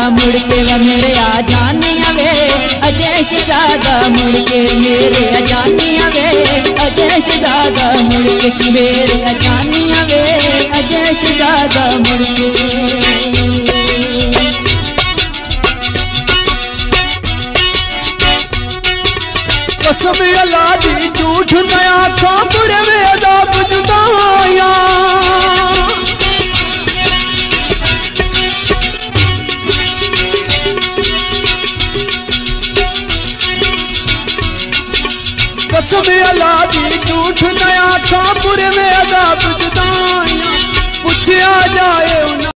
मुड़ के व मेरे आ जानिया वे अजय शहजादा मुड़ के मेरे आ जानिया वे अजय शहजादा मुड़ के मेरे आ जानिया वे अजय शहजादा मुड़ के। कसम अल्लाह दी झूठ नया खापुर में अदाब जुदाया। कसम अल्लाह दी झूठ नया खापुर में अदाब जुदाया। पूछा जाए